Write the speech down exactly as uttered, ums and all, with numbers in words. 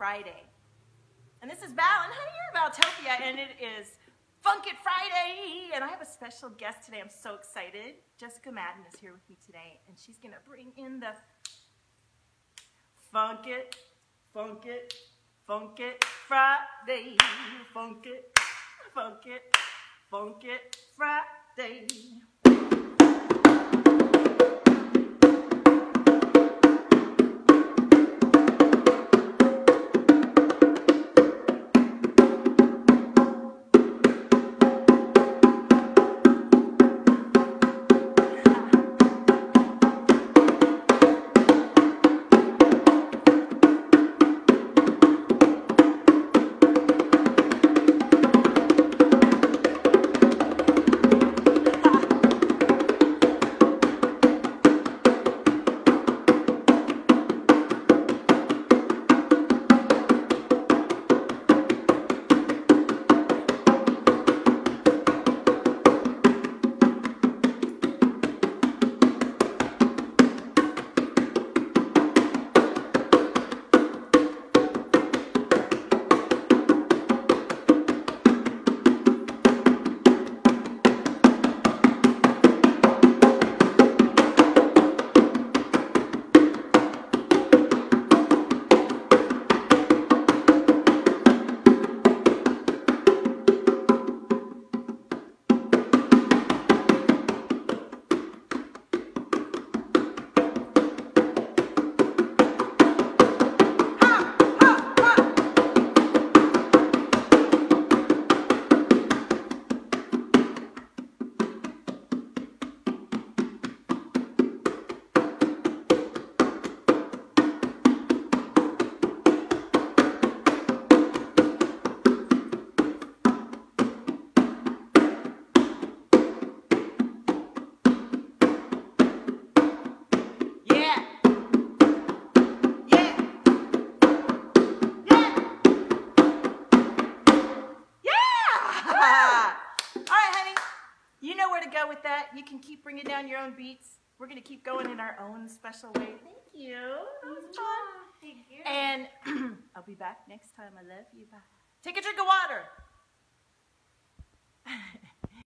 Friday. And this is Val, and honey, you're Valtopia, and it is Funk It Friday. And I have a special guest today. I'm so excited. Jessica Madden is here with me today, and she's going to bring in the Funk It, Funk It, Funk It Friday. Funk It, Funk It, Funk It Friday. Go with that. You can keep bringing down your own beats. We're going to keep going in our own special way. Thank you. That was fun. Thank you. And I'll be back next time. I love you. Bye. Take a drink of water.